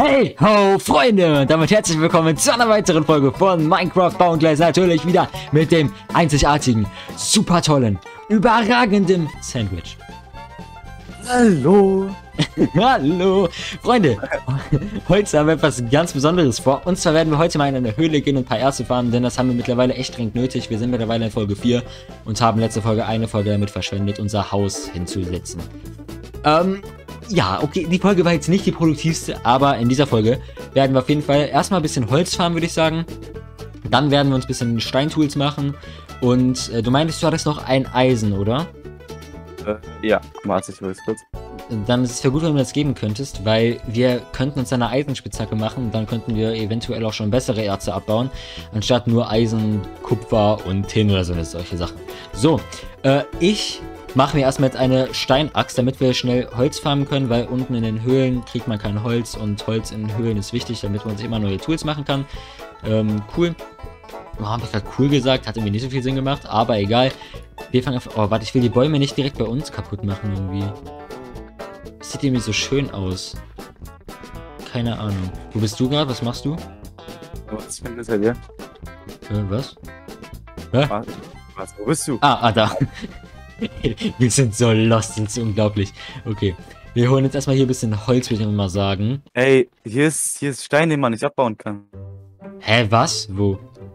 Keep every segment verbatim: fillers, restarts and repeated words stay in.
Hey ho Freunde und damit herzlich willkommen zu einer weiteren Folge von Minecraft Boundless, natürlich wieder mit dem einzigartigen, super tollen, überragenden Sandwich. Hallo. Hallo Freunde, heute haben wir etwas ganz Besonderes vor, und zwar werden wir heute mal in eine Höhle gehen und ein paar Erze farmen, denn das haben wir mittlerweile echt dringend nötig. Wir sind mittlerweile in Folge vier und haben letzte Folge eine Folge damit verschwendet, unser Haus hinzusetzen. Ähm... Ja, okay, die Folge war jetzt nicht die produktivste, aber in dieser Folge werden wir auf jeden Fall erstmal ein bisschen Holz farmen, würde ich sagen. Dann werden wir uns ein bisschen Steintools machen. Und äh, du meintest, du hattest noch ein Eisen, oder? Äh, ja, warte, ich will es kurz. Dann ist es ja gut, wenn du mir das geben könntest, weil wir könnten uns eine Eisenspitzhacke machen und dann könnten wir eventuell auch schon bessere Erze abbauen, anstatt nur Eisen, Kupfer und Tin oder so, solche Sachen. So, äh, ich... machen wir erstmal jetzt eine Steinaxt, damit wir schnell Holz farmen können, weil unten in den Höhlen kriegt man kein Holz und Holz in den Höhlen ist wichtig, damit man sich immer neue Tools machen kann. Ähm, cool. Oh, habe ich gerade cool gesagt, hat irgendwie nicht so viel Sinn gemacht, aber egal. Wir fangen einfach... Oh, warte, ich will die Bäume nicht direkt bei uns kaputt machen irgendwie. Das sieht irgendwie so schön aus. Keine Ahnung. Wo bist du gerade? Was machst du? Was findest du dir? Äh, was? Hä? Was? Was? Wo bist du? Ah, ah, da. Wir sind so lost, das ist unglaublich. Okay, wir holen jetzt erstmal hier ein bisschen Holz, würde ich mal sagen. Ey, hier ist, hier ist Stein, den man nicht abbauen kann. Hä, was? Wo?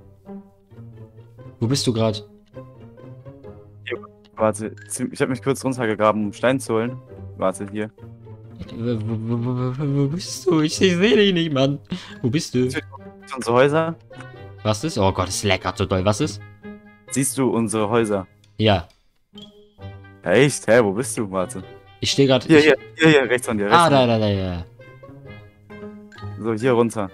Wo bist du gerade? Warte, ich habe mich kurz runtergegraben, um Stein zu holen. Warte, hier. Wo, wo, wo, wo bist du? Ich, ich sehe dich nicht, Mann. Wo bist du? Siehst du unsere Häuser? Was ist? Oh Gott, es leckert so doll. Was ist? Siehst du unsere Häuser? Ja. Ja, echt? Hä, wo bist du? Warte. Ich stehe gerade... Hier, hier, hier, hier, rechts von dir. Rechts Ah, von da, dir. da, da, ja. So, hier runter.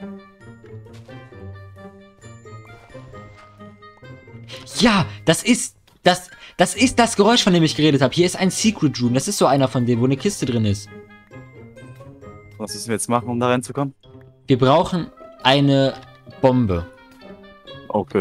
Ja, das ist... Das, das ist das Geräusch, von dem ich geredet habe. Hier ist ein Secret Room. Das ist so einer von denen, wo eine Kiste drin ist. Was müssen wir jetzt machen, um da reinzukommen? Wir brauchen eine Bombe. Okay.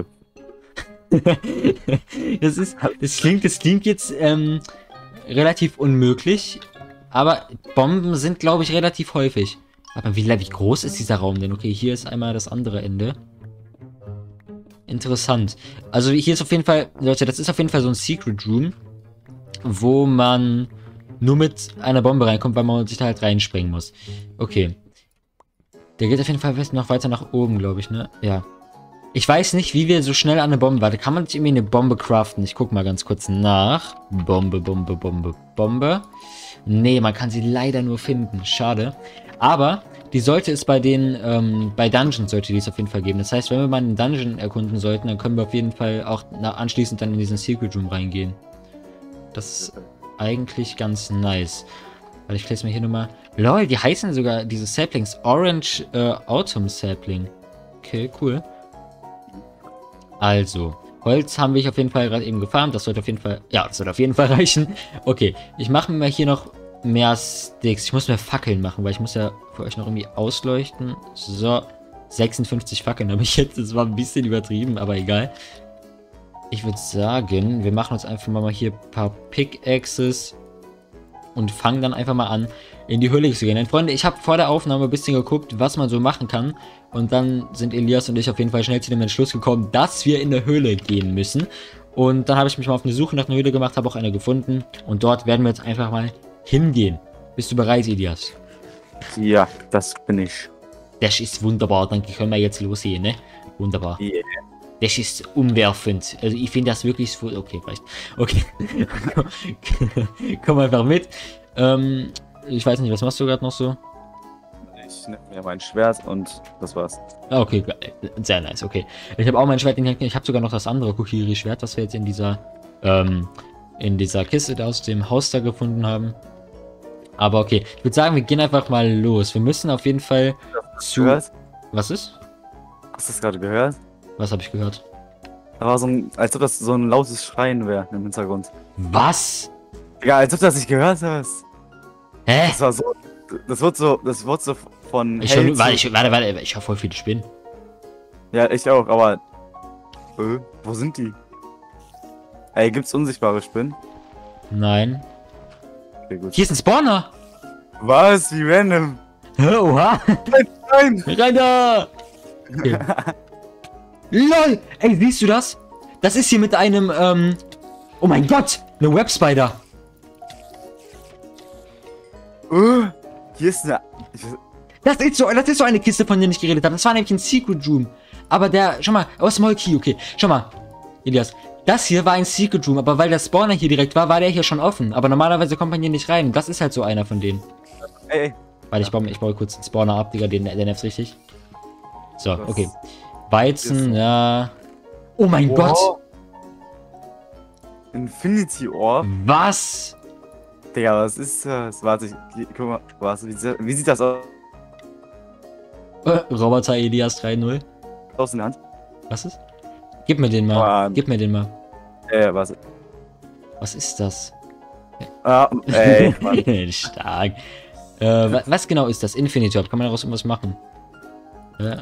das ist, das klingt, das klingt jetzt ähm, relativ unmöglich, aber Bomben sind, glaube ich, relativ häufig. Aber wie, wie groß ist dieser Raum denn? Okay, hier ist einmal das andere Ende. Interessant. Also hier ist auf jeden Fall, Leute, das ist auf jeden Fall so ein Secret Room, wo man nur mit einer Bombe reinkommt, weil man sich da halt reinspringen muss. Okay. Der geht auf jeden Fall noch weiter nach oben, glaube ich, ne? Ja. Ich weiß nicht, wie wir so schnell an eine Bombe... Warte, kann man nicht irgendwie eine Bombe craften? Ich guck mal ganz kurz nach. Bombe, Bombe, Bombe, Bombe. Nee, man kann sie leider nur finden. Schade. Aber die sollte es bei den... Ähm, bei Dungeons sollte die es auf jeden Fall geben. Das heißt, wenn wir mal einen Dungeon erkunden sollten, dann können wir auf jeden Fall auch nach, anschließend dann in diesen Secret Room reingehen. Das ist eigentlich ganz nice. Weil ich lese mir hier nochmal... Lol, die heißen sogar diese Saplings. Orange äh, Autumn Sapling. Okay, cool. Also, Holz haben wir auf jeden Fall gerade eben gefarmt. Das sollte auf jeden Fall... Ja, das sollte auf jeden Fall reichen. Okay, ich mache mir hier noch mehr Sticks. Ich muss mehr Fackeln machen, weil ich muss ja für euch noch irgendwie ausleuchten. So, sechsundfünfzig Fackeln habe ich jetzt. Das war ein bisschen übertrieben, aber egal. Ich würde sagen, wir machen uns einfach mal hier ein paar Pickaxes und fangen dann einfach mal an, in die Höhle zu gehen. Denn Freunde, ich habe vor der Aufnahme ein bisschen geguckt, was man so machen kann. Und dann sind Elias und ich auf jeden Fall schnell zu dem Entschluss gekommen, dass wir in eine Höhle gehen müssen. Und dann habe ich mich mal auf eine Suche nach einer Höhle gemacht, habe auch eine gefunden. Und dort werden wir jetzt einfach mal hingehen. Bist du bereit, Elias? Ja, das bin ich. Das ist wunderbar, dann können wir jetzt losgehen, ne? Wunderbar. Yeah. Das ist umwerfend. Also ich finde das wirklich so... Okay, reicht. Okay. Komm einfach mit. Ähm, ich weiß nicht, was machst du gerade noch so? Ich nehme mir mein Schwert und das war's. Ah, okay, sehr nice, okay. Ich habe auch mein Schwert in den Händen. Ich habe sogar noch das andere Kokiri-Schwert, was wir jetzt in dieser, ähm, in dieser Kiste da aus dem Haus da gefunden haben. Aber okay, ich würde sagen, wir gehen einfach mal los. Wir müssen auf jeden Fall zu... Gehört? Was ist? Hast du das gerade gehört? Was habe ich gehört? Da war so ein, als ob das so ein lautes Schreien wäre im Hintergrund. Was? Ja, als ob du das nicht gehört hast. Hä? Das war so, das wird so, das wird so von Ich hell schon, zu- warte, ich, warte, warte, ich habe voll viele Spinnen. Ja, ich auch, aber, äh, wo sind die? Ey, gibt's unsichtbare Spinnen? Nein. Okay, gut. Hier ist ein Spawner. Was? Wie random? Hä, oha! Nein! Rein da! Okay. LOL! Ey, siehst du das? Das ist hier mit einem, ähm... Oh mein Gott! Eine Web-Spider! Oh, hier ist eine... Das ist, so, das ist so eine Kiste, von der ich geredet habe. Das war nämlich ein Secret Room. Aber der... Schau mal, oh, Small Key, okay. Schau mal, Elias. Das hier war ein Secret Room, aber weil der Spawner hier direkt war, war der hier schon offen. Aber normalerweise kommt man hier nicht rein. Das ist halt so einer von denen. Ey, ey. Warte, ich baue, ich baue kurz den Spawner ab, Digga, den, den nervt's richtig. So, Was? okay. Weizen, ja... Oh mein Wow. Gott! Infinity Orb? Was? Digga, was ist das? Warte, ich, guck mal, was, wie, wie sieht das aus? Äh, Roboter Elias drei null. Aus in der Hand? Was ist? Gib mir den mal. Oh, Gib mir den mal. Äh, was? Was ist das? Ah, ey, Mann. Stark. Äh, wa was genau ist das? Infinity Orb. Kann man daraus irgendwas machen? Äh.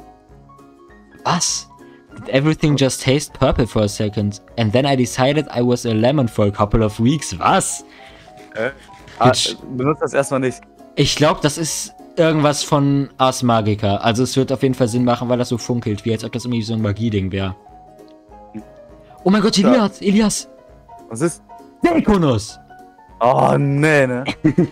Was? Did everything just taste purple for a second? And then I decided I was a lemon for a couple of weeks. Was? Äh? Ah, benutzt das erstmal nicht. Ich glaube, das ist irgendwas von Ars Magica. Also es wird auf jeden Fall Sinn machen, weil das so funkelt, wie als ob das irgendwie so ein Magie-Ding wäre. Oh mein Gott, Elias! Elias! Was ist? Der Ikonus! Oh, nee, ne?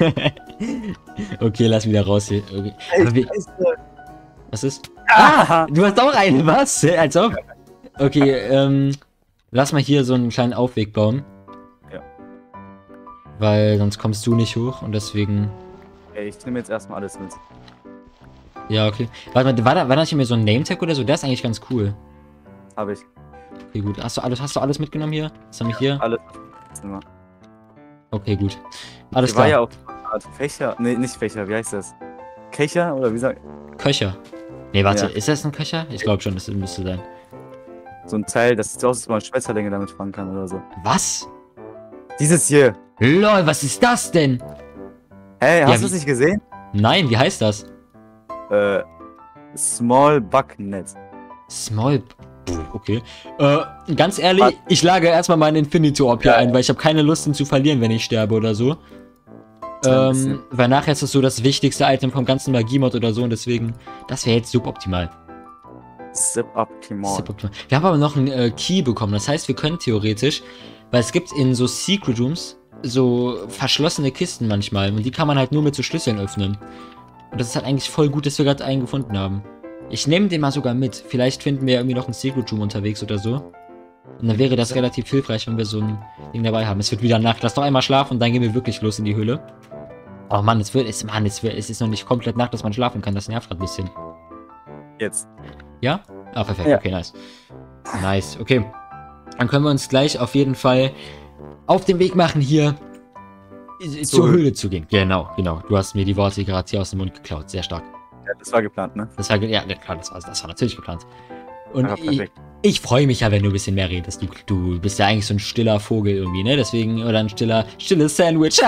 Okay, lass wieder raus hier. Okay. Ey, wie, Scheiße. was ist? Ah! Du hast auch eine, was? Als ob? Okay, ähm, lass mal hier so einen kleinen Aufweg bauen. Ja. Weil sonst kommst du nicht hoch und deswegen... Ey, ich nehme jetzt erstmal alles mit. Ja, okay. Warte mal, war da, war da nicht mehr so ein Name-Tag oder so? Der ist eigentlich ganz cool. Hab ich. Okay, gut. Hast du alles, hast du alles mitgenommen hier? Was haben wir hier? Alles. Zimmer. Okay, gut. Alles Hier war klar. ja auch eine Art Fächer. Nee, nicht Fächer, wie heißt das? Köcher oder wie sagt. Köcher. Nee, warte, Ja. ist das ein Köcher? Ich glaube schon, das müsste sein. So ein Teil, das sieht aus, dass man Schmetterlinge damit fangen kann oder so. Was? Dieses hier. Lol, was ist das denn? Hey, hast Ja, du es wie- nicht gesehen? Nein, wie heißt das? Äh, Small Bug Net. Small. Okay. Äh, ganz ehrlich, Was? ich lage erstmal meinen Infinity Orb hier Ja. ein, weil ich habe keine Lust, ihn zu verlieren, wenn ich sterbe oder so. ein bisschen- Ähm, weil nachher ist das so das wichtigste Item vom ganzen Magie-Mod oder so und deswegen, das wäre jetzt suboptimal. Suboptimal. Suboptimal. Wir haben aber noch einen äh, Key bekommen, das heißt, wir können theoretisch, weil es gibt in so Secret Rooms so verschlossene Kisten manchmal und die kann man halt nur mit so Schlüsseln öffnen. Und das ist halt eigentlich voll gut, dass wir gerade einen gefunden haben. Ich nehme den mal sogar mit. Vielleicht finden wir irgendwie noch einen Secret Room unterwegs oder so. Und dann wäre das relativ hilfreich, wenn wir so ein Ding dabei haben. Es wird wieder Nacht. Lass doch einmal schlafen und dann gehen wir wirklich los in die Höhle. Oh Mann, es wird, es, Mann, es, wird, es ist noch nicht komplett Nacht, dass man schlafen kann. Das nervt gerade ein bisschen. Jetzt. Ja? Ah, perfekt. Ja. Okay, nice. Nice. Okay. Dann können wir uns gleich auf jeden Fall auf den Weg machen, hier äh, zur Höhle. Höhle zu gehen. Genau, genau. Du hast mir die Worte gerade hier aus dem Mund geklaut. Sehr stark. Ja, das war geplant, ne? Das war, ge- ja, klar, das war, das war natürlich geplant. Und Ja, ich, perfekt. ich freue mich ja, wenn du ein bisschen mehr redest. Du, du bist ja eigentlich so ein stiller Vogel irgendwie, ne? Deswegen, oder ein stiller, stilles Sandwich.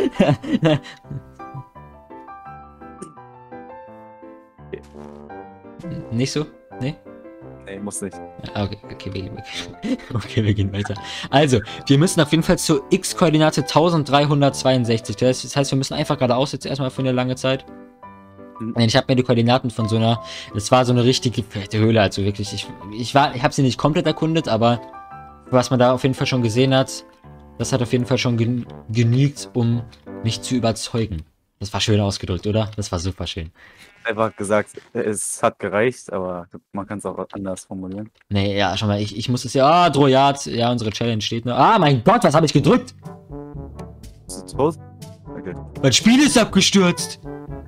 Nicht so? Nee? Nee, muss nicht. Ah, Okay, okay, wir, okay. okay, wir gehen weiter. Also, wir müssen auf jeden Fall zur X-Koordinate dreizehnhundertzweiundsechzig. Das heißt, das heißt, wir müssen einfach geradeaus jetzt erstmal für eine lange Zeit. Mhm. Ich habe mir die Koordinaten von so einer, das war so eine richtige fette Höhle, also wirklich, ich, ich war, ich habe sie nicht komplett erkundet, aber was man da auf jeden Fall schon gesehen hat, das hat auf jeden Fall schon gen genügt, um mich zu überzeugen. Das war schön ausgedrückt, oder? Das war super schön. Einfach gesagt, es hat gereicht, aber man kann es auch anders formulieren. Nee, ja, schau mal, ich, ich muss es ja, ah, Drojat, ja, unsere Challenge steht nur. Ah, mein Gott, was habe ich gedrückt? Bist du tot? Okay. Mein Spiel ist abgestürzt.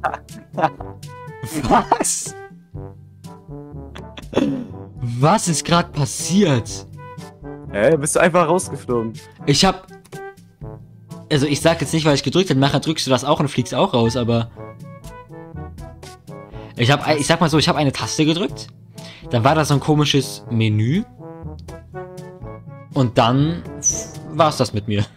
Was? Was ist gerade passiert? Hä, bist du einfach rausgeflogen? Ich hab... Also ich sag jetzt nicht, weil ich gedrückt habe, nachher drückst du das auch und fliegst auch raus, aber... Ich hab, ich sag mal so, ich habe eine Taste gedrückt, dann war da so ein komisches Menü und dann war's das mit mir.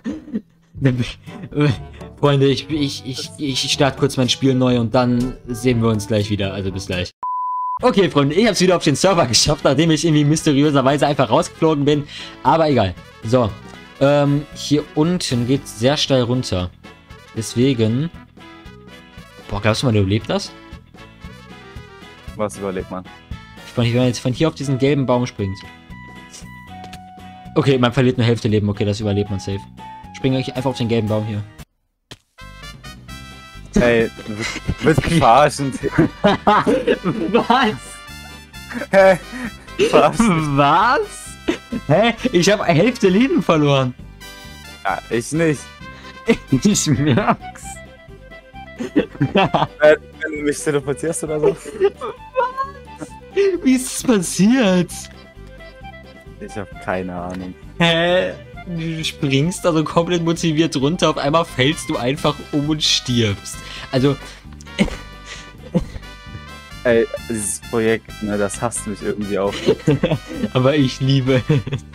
Freunde, ich, ich, ich, ich starte kurz mein Spiel neu und dann sehen wir uns gleich wieder, also bis gleich. Okay, Freunde, ich habe es wieder auf den Server geschafft, nachdem ich irgendwie mysteriöserweise einfach rausgeflogen bin. Aber egal. So, ähm, hier unten geht es sehr steil runter. Deswegen Boah, glaubst du mal, du überlebst das? Was überlegt man? Wenn man jetzt von hier auf diesen gelben Baum springt. Okay, man verliert eine Hälfte Leben. Okay, das überlebt man safe. Springe ich einfach auf den gelben Baum hier. Ey, du bist, du bist verarschend. Was? Hä? Verarschend. Was? Hä? Ich habe eine Hälfte Leben verloren. Ja, ich nicht. Ich merk's. Äh, Wenn du mich teleportierst oder so. Wie ist das passiert? Ich habe keine Ahnung. Hä? Du springst also komplett motiviert runter, auf einmal fällst du einfach um und stirbst. Also... Ey, dieses Projekt, ne, das hasst mich irgendwie auch. Aber ich liebe es.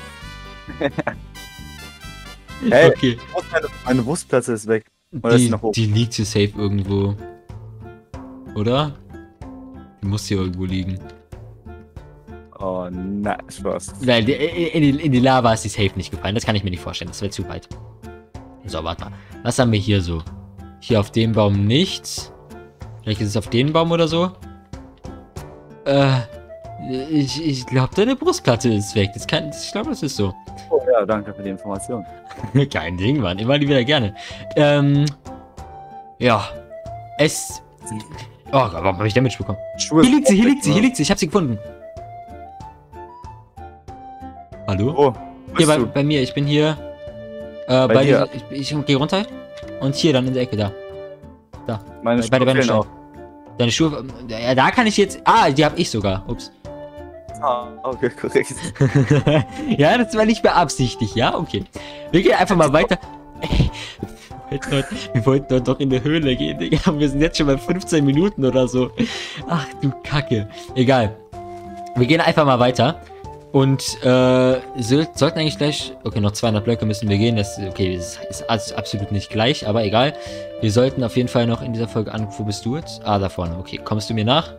Hey, Okay. meine, meine Brustplatte ist weg. Oder ist Die, sie noch hoch? die liegt hier safe irgendwo. Oder? Die muss hier irgendwo liegen. Oh, na, Spaß. Nein, die- in die, in die Lava ist die safe nicht gefallen. Das kann ich mir nicht vorstellen. Das wäre zu weit. So, warte mal. Was haben wir hier so? Hier auf dem Baum nichts. Vielleicht ist es auf den Baum oder so. Äh, ich, ich glaube, deine Brustplatte ist weg. Das kann, ich glaube, das ist so. Oh ja, danke für die Information. Kein Ding, Mann. Immer wieder gerne. Ähm, ja. Es... Oh Gott, warum habe ich Damage bekommen? Schuhe Hier liegt sie, hier weg, liegt sie, hier liegt sie. Ich habe sie gefunden. Hallo? Oh, Hier bist bei, du? bei mir, ich bin hier. Äh, bei, Bei dir? dieser, ich, ich gehe runter. Und hier dann in der Ecke da. Da. Meine bei der Schuhe fehlen Bandstein. auch. Deine Schuhe. Ja, da kann ich jetzt. Ah, die habe ich sogar. Ups. Ah, okay, korrekt. Ja, das war nicht beabsichtigt, ja? Okay. Wir gehen einfach mal weiter. Ey, wir wollten dort- wir wollten dort doch in die Höhle gehen, Digga. Wir sind jetzt schon bei fünfzehn Minuten oder so. Ach du Kacke. Egal. Wir gehen einfach mal weiter. Und äh, so, sollten eigentlich gleich... Okay, noch zweihundert Blöcke müssen wir gehen. Das, okay, das ist as- absolut nicht gleich, aber egal. Wir sollten auf jeden Fall noch in dieser Folge an... Wo bist du jetzt? Ah, da vorne. Okay, kommst du mir nach?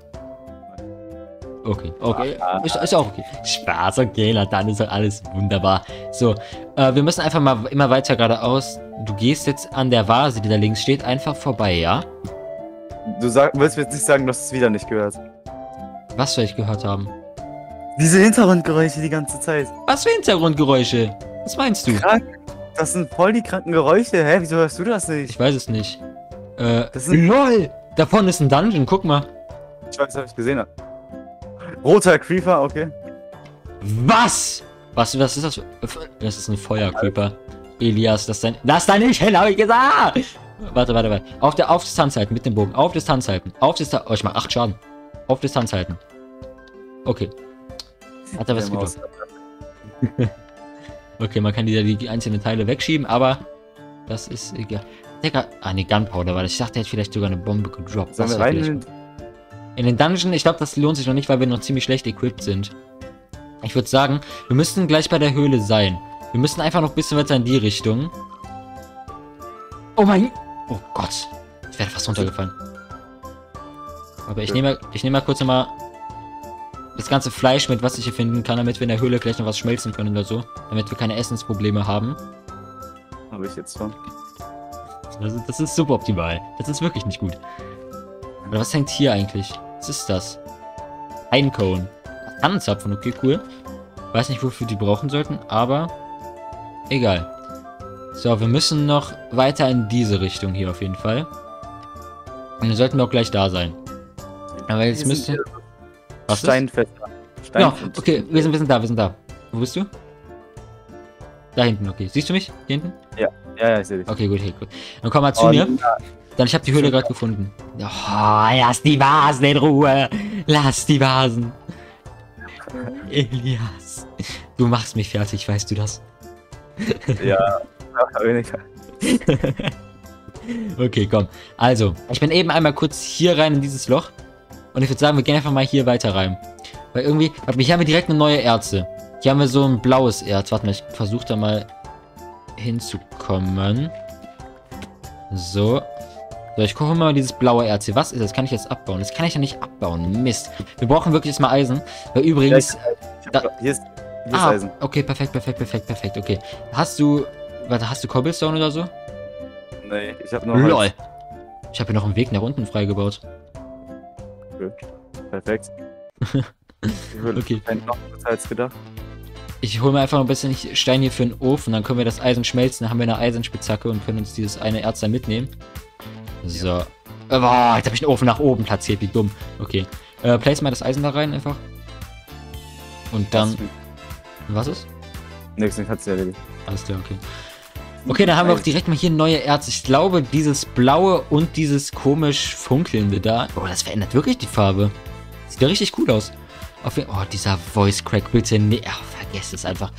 Okay, okay. Ist, ist auch okay. Spaß, okay, na, dann ist doch alles wunderbar. So, äh, wir müssen einfach mal immer weiter geradeaus. Du gehst jetzt an der Vase, die da links steht, einfach vorbei, ja? Du sag, willst mir jetzt nicht sagen, du hast es wieder nicht gehört. Was soll ich gehört haben? Diese Hintergrundgeräusche die ganze Zeit. Was für Hintergrundgeräusche? Was meinst du? Krank. Das sind voll die kranken Geräusche. Hä, wieso hörst du das nicht? Ich weiß es nicht. Äh, Das sind- LOL! Da vorne ist ein Dungeon, guck mal. Ich weiß, hab ich gesehen. Roter Creeper, okay. Was? Was, was ist das? für- Das ist ein Feuercreeper. Elias, das dein... Lass da nicht hin, hab ich gesagt! Warte, warte, warte. Auf, der, auf Distanz halten, mit dem Bogen. Auf Distanz halten. Auf Distanz... Oh, ich mach acht Schaden. Auf Distanz halten. Okay. Hat er was Der gebracht? Maus. Okay, man kann die, die einzelnen Teile wegschieben, aber... Das ist egal. Digga... Ah, ne, Gunpowder war das. Ich dachte, er hätte vielleicht sogar eine Bombe gedroppt. Sollen Das wir wär rein? vielleicht- in den- In den Dungeon, ich glaube, das lohnt sich noch nicht, weil wir noch ziemlich schlecht equipped sind. Ich würde sagen, wir müssten gleich bei der Höhle sein. Wir müssen einfach noch ein bisschen weiter in die Richtung. Oh mein... Oh Gott. Ich werde fast runtergefallen. Aber ich nehme ich nehme mal kurz nochmal das ganze Fleisch mit, was ich hier finden kann, damit wir in der Höhle gleich noch was schmelzen können oder so. Damit wir keine Essensprobleme haben. Hab ich jetzt schon. Das ist, das ist suboptimal. Das ist wirklich nicht gut. Oder was hängt hier eigentlich? Was ist das? Eincone. Tannenzapfen, okay, cool. Weiß nicht, wofür die brauchen sollten, aber egal. So, wir müssen noch weiter in diese Richtung hier auf jeden Fall. Und dann sollten wir auch gleich da sein. Aber jetzt Hier müsste... sind Was ist? Steinfest. Ja, Steinfest. okay, wir sind, wir sind da, wir sind da. Wo bist du? Da hinten, okay. Siehst du mich? Hier hinten? Ja, ja, ich sehe dich. Okay, gut, okay, gut. Dann komm mal zu Und, mir. äh, Dann, ich habe die Höhle gerade gefunden. Oh, lass die Vasen in Ruhe. Lass die Vasen. Elias. Du machst mich fertig, weißt du das? Ja, weniger. Okay, komm. Also, ich bin eben einmal kurz hier rein in dieses Loch. Und ich würde sagen, wir gehen einfach mal hier weiter rein. Weil irgendwie, warte mal, hier haben wir direkt eine neue Erze. Hier haben wir so ein blaues Erz. Warte mal, ich versuche da mal hinzukommen. So. So, ich gucke mal dieses blaue Erz hier. Was ist das? Kann ich jetzt abbauen? Das kann ich ja nicht abbauen. Mist. Wir brauchen wirklich jetzt mal Eisen. Weil übrigens... Ich Da- hab, hier ist, hier ist Ah, Eisen. okay, perfekt, perfekt, perfekt, perfekt, okay. Hast du... Warte, hast du Cobblestone oder so? Nee, ich hab nur LOL. Holz. Ich habe hier noch einen Weg nach unten freigebaut. Gut. Perfekt. Okay. Noch als gedacht. Ich hole mir einfach noch ein bisschen Stein hier für den Ofen, dann können wir das Eisen schmelzen, dann haben wir eine Eisenspitzhacke und können uns dieses eine Erz dann mitnehmen. So. Ja. Boah, jetzt habe ich den Ofen nach oben platziert, wie dumm. Okay. Äh, place mal das Eisen da rein einfach. Und dann... Was ist? Nix, nicht hat's ja erledigt. Alles klar, okay. Okay, dann haben wir auch direkt mal hier neue Erz. Ich glaube, dieses blaue und dieses komisch funkelnde da... Oh, das verändert wirklich die Farbe. Sieht ja richtig cool aus. Auf jeden... Oh, dieser Voice Crack, bitte. Nee, ach, vergesst es einfach.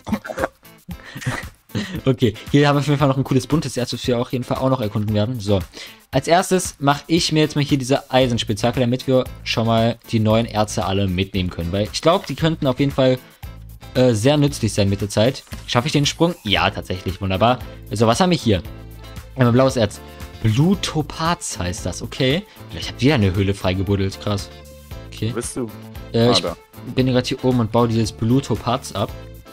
Okay, hier haben wir auf jeden Fall noch ein cooles buntes Erz, das wir auf jeden Fall auch noch erkunden werden. So, als erstes mache ich mir jetzt mal hier diese Eisenspitzhacke, damit wir schon mal die neuen Erze alle mitnehmen können. Weil ich glaube, die könnten auf jeden Fall äh, sehr nützlich sein mit der Zeit. Schaffe ich den Sprung? Ja, tatsächlich, wunderbar. So, was haben wir hier? Einmal blaues Erz. Blutopaz heißt das, okay. Vielleicht habt ihr eine Höhle freigebuddelt, krass. Okay. Wo bist du? Äh, ich bin gerade hier oben und baue dieses Blutopaz ab.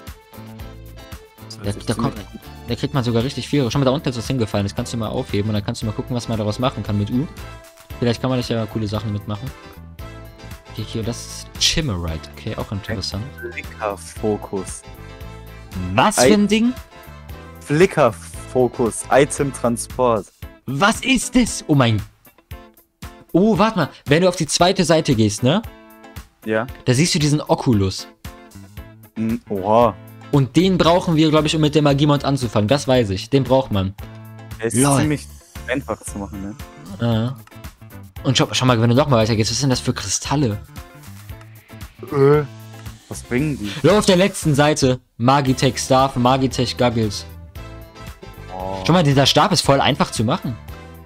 Da, da, kommt, da kriegt man sogar richtig viel. Schau mal, da unten ist was hingefallen. Das kannst du mal aufheben und dann kannst du mal gucken, was man daraus machen kann mit U. Vielleicht kann man das ja coole Sachen mitmachen. Okay, hier, das ist Chimmerite. Okay, auch interessant. Flicker-Fokus. Was für ein Ding? Flicker-Fokus. Item-Transport. Was ist das? Oh mein... Oh, warte mal. Wenn du auf die zweite Seite gehst, ne? Ja. Da siehst du diesen Oculus. Mm, oha. Und den brauchen wir, glaube ich, um mit dem Magiemond anzufangen. Das weiß ich. Den braucht man. Der ist Lol. ziemlich einfach zu machen, ne? Ja. Und schau, schau mal, wenn du noch mal weitergehst, was sind das für Kristalle? Äh. Was bringen die? Nur auf der letzten Seite. Magitech Staff, Magitech Goggles. Oh. Schau mal, dieser Stab ist voll einfach zu machen.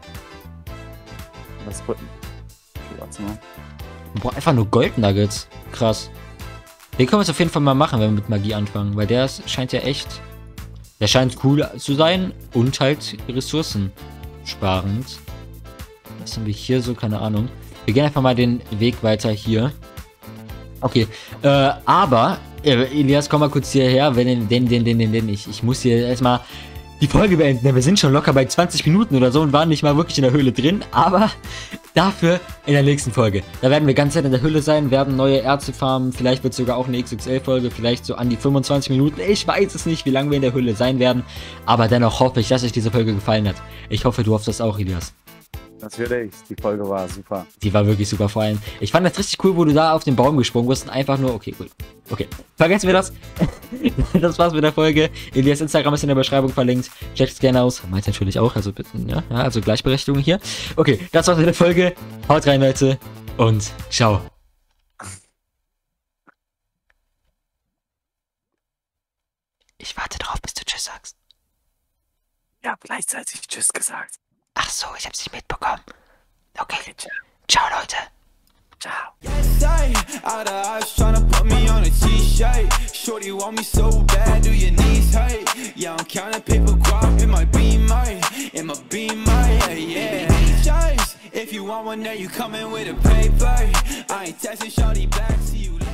Was okay, warte mal. Man braucht einfach nur Gold Nuggets. Krass. Den können wir jetzt auf jeden Fall mal machen, wenn wir mit Magie anfangen, weil der ist, scheint ja echt... Der scheint cool zu sein und halt ressourcensparend. Was haben wir hier so? Keine Ahnung. Wir gehen einfach mal den Weg weiter hier. Okay, äh, aber, äh, Elias, komm mal kurz hierher, wenn den, den, den, den, den, den, ich, ich muss hier erstmal die Folge beenden. Wir sind schon locker bei zwanzig Minuten oder so und waren nicht mal wirklich in der Höhle drin, aber dafür in der nächsten Folge. Da werden wir ganz Zeit in der Höhle sein, werden neue Erze farmen, vielleicht wird es sogar auch eine X X L-Folge, vielleicht so an die fünfundzwanzig Minuten. Ich weiß es nicht, wie lange wir in der Höhle sein werden, aber dennoch hoffe ich, dass euch diese Folge gefallen hat. Ich hoffe, du hoffst das auch, Elias. Natürlich, die Folge war super. Die war wirklich super, vor allem. Ich fand das richtig cool, wo du da auf den Baum gesprungen bist und einfach nur, okay, cool. Okay, vergessen wir das. Das war's mit der Folge. Elias Instagram ist in der Beschreibung verlinkt. Checkt es gerne aus. Meint natürlich auch, also bitte, ja, ja, also Gleichberechtigung hier. Okay, das war's mit der Folge. Haut rein, Leute, und ciao. Ich warte drauf, bis du Tschüss sagst. Ich hab gleichzeitig Tschüss gesagt. Ach so, ich hab's nicht mitbekommen. Okay, ciao, Leute. Ciao. Yes, I, out of eyes tryna put me on a t-shirt. Shorty want me so bad, do your knees hurt? Yeah, I'm counting paper guap in my beamer, in my beamer, yeah, yeah. If you want one, there you coming with a paper. I ain't texting shorty back, see you later.